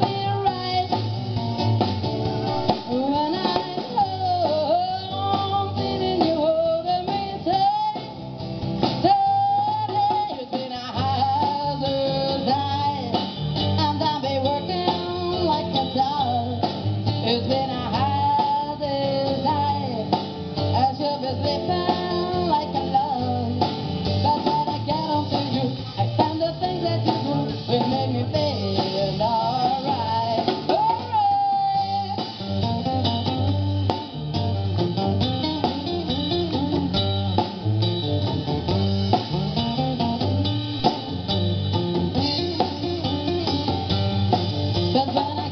It's been a hard day's night. I should be sleeping like a love. But when I get on to you, I find the things that you do will make me feel alright. Alright. But when